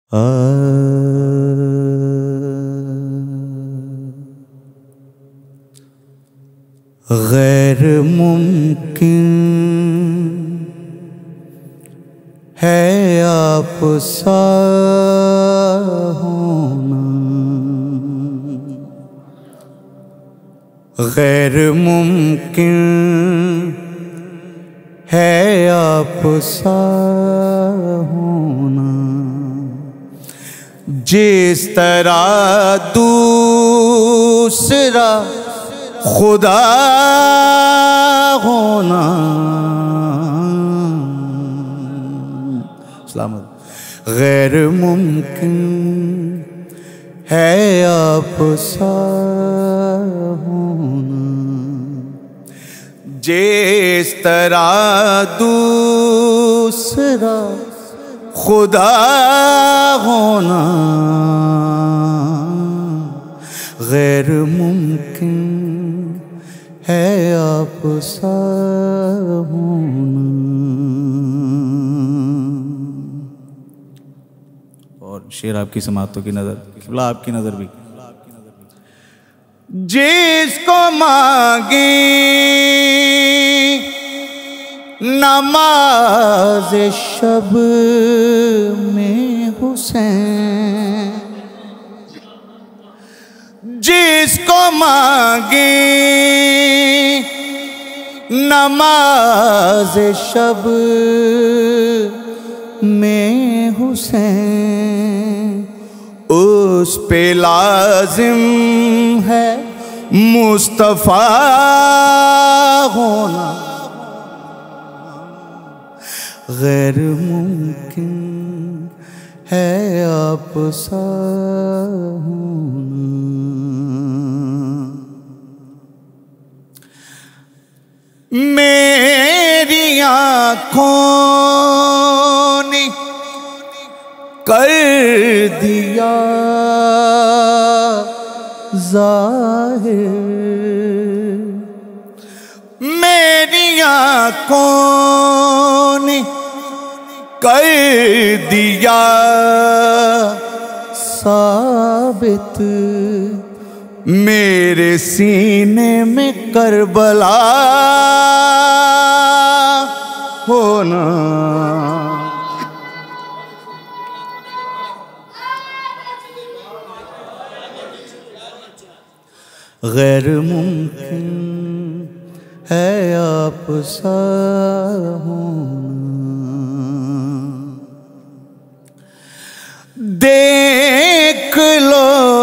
गैर मुमकिन है आप सा होना, गैर मुमकिन है आप सा होना। जिस तरह दूसरा खुदा होना, सलामत, गैर मुमकिन है आप सा होना। जिस तरह दूसरा खुदा होना, गैर मुमकिन है आप सा होना। और शेर आपकी समातों की नजर, किबला आपकी नजर भी। जिसको मांगे नमाज शब में हुसैन, जिसको मांगे नमाज शब में हुसैन, उस पे लाजिम है मुस्तफा होना। गैर मुमकिन है आप सा होना। मेरी आँखों ने कर दिया ज़ाहिर, मेरी आँखों ने कर दिया साबित, मेरे सीने में करबला होना। गैर मुमकिन है आप सा होना। देख लो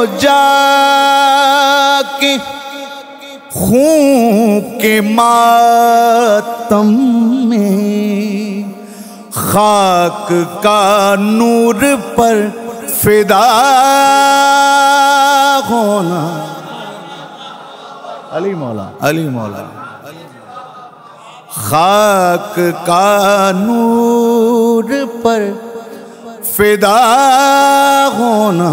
जाके खून के मातम में, खाक का नूर पर फिदा होना। अली मौला, अली मौला। खाक का नूर पर फिदा होना,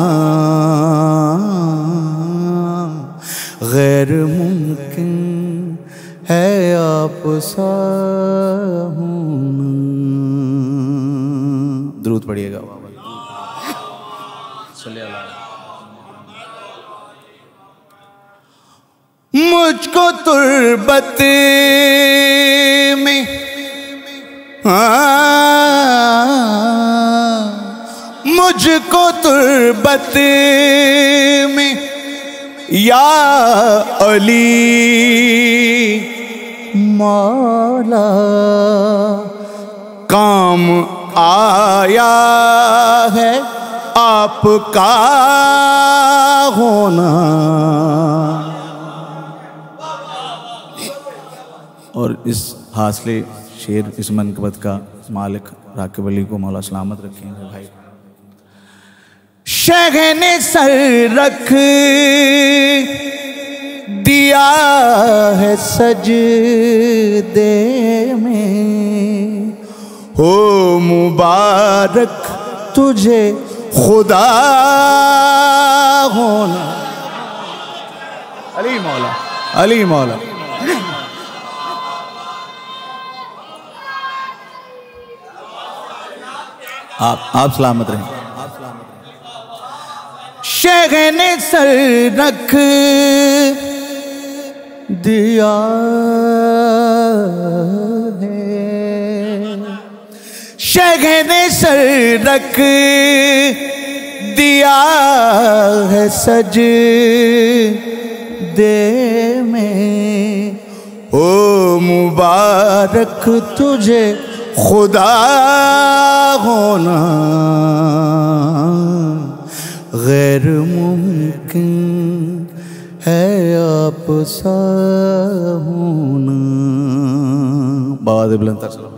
गैर मुमकिन है आप सा होना। दुरूद पढ़िएगा बाबा। मुझको तुर्बत में मुझको तुर्बत में या अली मौला काम आया है आपका होना। और इस हासले शेर, इस मनकबत का मालिक राकिब अली को मौला सलामत रखेंगे भाई। शहने सर रख दिया है सजदे में, हो मुबारक तुझे खुदा होना। अली मौला, अली मौला। आप सलामत रहें। शहने सर रख दिया है, शहने सर रख दिया है सज दे में। ओ मुबारक तुझे खुदा होना, गैर मुमकिन है आप सा होना। बाबा बुलंद